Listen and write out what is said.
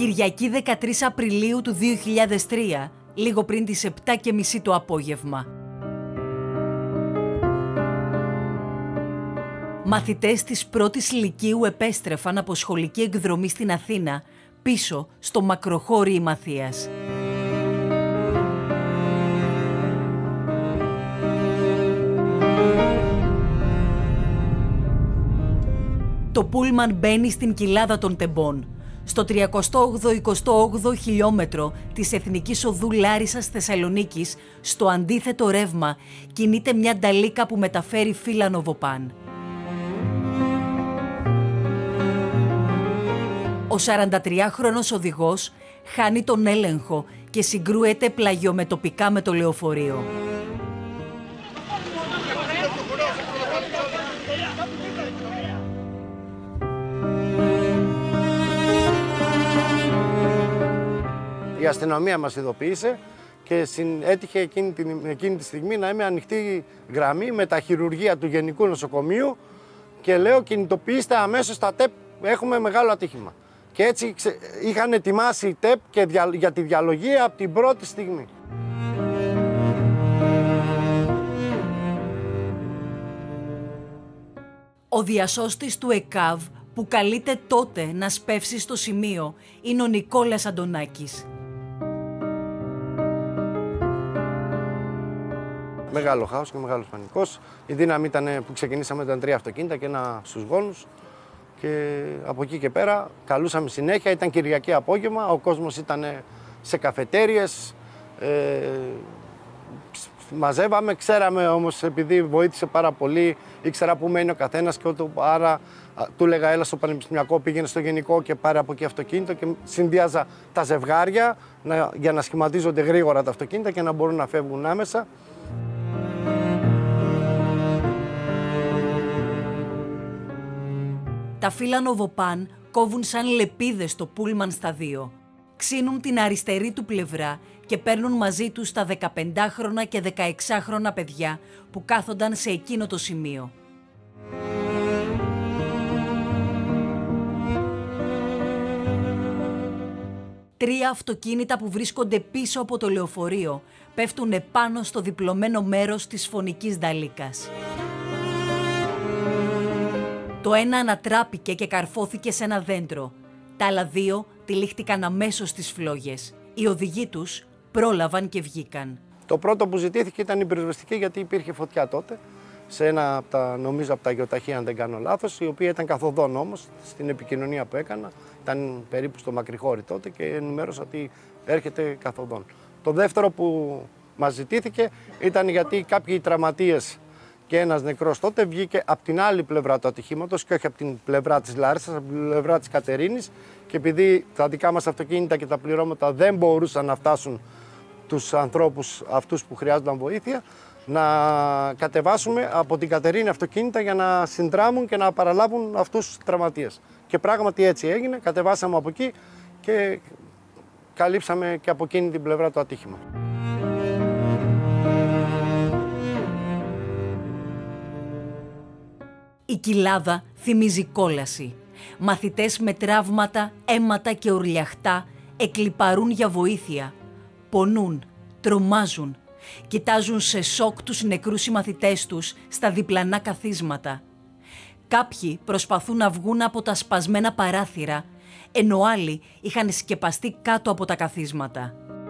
Κυριακή 13 Απριλίου του 2003, λίγο πριν τις 7:30 το απόγευμα. Μαθητές της πρώτης λυκείου επέστρεφαν από σχολική εκδρομή στην Αθήνα, πίσω στο μακροχώρι Μαθίας. Το πούλμαν μπαίνει στην κοιλάδα των Τεμπών, στο 38-28 χιλιόμετρο της Εθνικής Οδού Λάρισσας Θεσσαλονίκης, στο αντίθετο ρεύμα, κινείται μια νταλίκα που μεταφέρει φύλλα Νοβοπάν. Ο 43χρονος οδηγός χάνει τον έλεγχο και συγκρούεται πλαγιομετωπικά με το λεωφορείο. Η αστυνομία μας ειδοποίησε και έτυχε εκείνη τη στιγμή να είμαι ανοιχτή γραμμή με τα χειρουργεία του Γενικού Νοσοκομείου και λέω κινητοποιήστε αμέσως τα ΤΕΠ, έχουμε μεγάλο ατύχημα. Και έτσι είχαν ετοιμάσει οι ΤΕΠ και για τη διαλογή από την πρώτη στιγμή. Ο διασώστης του ΕΚΑΒ που καλείται τότε να σπεύσει στο σημείο είναι ο Νικόλας Αντωνάκης. Μεγάλο χάος και μεγάλος πανικός. Η δύναμη ήταν που ξεκινήσαμε, ήταν 3 αυτοκίνητα και ένα στους γόνους. Και από εκεί και πέρα καλούσαμε συνέχεια, ήταν Κυριακή απόγευμα, ο κόσμος ήταν σε καφετέριες, μαζεύαμε, ξέραμε όμως επειδή βοήθησε πάρα πολύ, ήξερα που μένει ο καθένας και άρα του έλεγα έλα στο πανεπιστημιακό, πήγαινε στο γενικό και πάρε από εκεί αυτοκίνητο και συνδυάζα τα ζευγάρια για να σχηματίζονται γρήγορα τα αυτοκίνητα και να μπορούν να φεύγουν άμεσα. Τα φύλλα Νοβοπάν κόβουν σαν λεπίδες το πούλμαν στα δύο. Ξύνουν την αριστερή του πλευρά και παίρνουν μαζί τους τα 15χρονα και 16χρονα παιδιά που κάθονταν σε εκείνο το σημείο. Τρία αυτοκίνητα που βρίσκονται πίσω από το λεωφορείο πέφτουν επάνω στο διπλωμένο μέρος της φωνικής νταλίκας. Το ένα ανατράπηκε και καρφώθηκε σε ένα δέντρο. Τα άλλα δύο τυλίχτηκαν αμέσως στις φλόγες. Οι οδηγοί τους πρόλαβαν και βγήκαν. Το πρώτο που ζητήθηκε ήταν η πυροσβεστική γιατί υπήρχε φωτιά τότε σε ένα από τα, νομίζω από τα γεωταχεία αν δεν κάνω λάθος, η οποία ήταν καθοδόν όμως στην επικοινωνία που έκανα. Ήταν περίπου στο Μακρυχώρι τότε και ενημέρωσα ότι έρχεται καθοδόν. Το δεύτερο που μας ζητήθηκε ήταν γιατί κάποιοι τραυματίες και ένας νεκρός τότε βγήκε από την άλλη πλευρά του ατυχήματος και όχι από την πλευρά της Λάρισσας, από την πλευρά της Κατερίνης και επειδή τα δικά μας αυτοκίνητα και τα πληρώματα δεν μπορούσαν να φτάσουν τους ανθρώπους αυτούς που χρειάζονταν βοήθεια, να κατεβάσουμε από την Κατερίνη αυτοκίνητα για να συνδράμουν και να παραλάβουν αυτούς τους τραυματίες. Και πράγματι έτσι έγινε, κατεβάσαμε από εκεί και καλύψαμε και από εκείνη την πλευρά το ατύχημα. Η κοιλάδα θυμίζει κόλαση. Μαθητές με τραύματα, αίματα και ουρλιαχτά εκλιπαρούν για βοήθεια. Πονούν, τρομάζουν. Κοιτάζουν σε σοκ τους νεκρούς συμμαθητές τους στα διπλανά καθίσματα. Κάποιοι προσπαθούν να βγουν από τα σπασμένα παράθυρα, ενώ άλλοι είχαν σκεπαστεί κάτω από τα καθίσματα.